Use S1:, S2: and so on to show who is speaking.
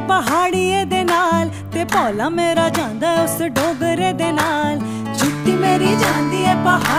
S1: पहाड़िए दे नाल ते भोला मेरा जांदा उस डोगरे दे नाल। छुट्टी मेरी जांदी है पहाड़